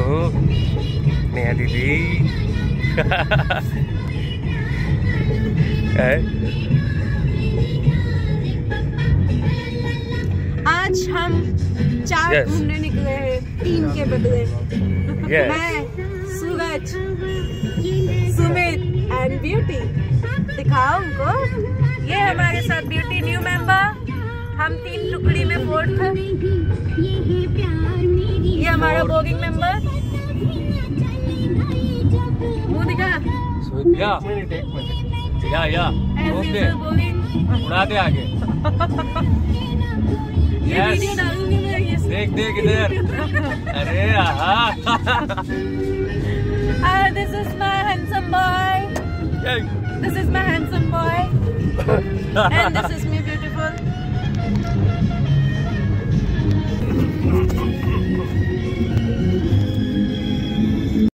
नेहा दीदी। आज हम चार घूमने निकले हैं, 3 के बदले। मैं, सूरज, सुमित एंड ब्यूटी। दिखाओ उनको। ये हमारे साथ ब्यूटी न्यू मेंबर। हम 3 टुकड़ी में 4th। ये हमारा बोगिंग मेंबर। मुँह दिखा। या उड़ा दे आगे। ये वीडियो डालूंगी मैं। देख इधर। अरे This is my handsome boy. This is my handsome boy. And this is me beautiful.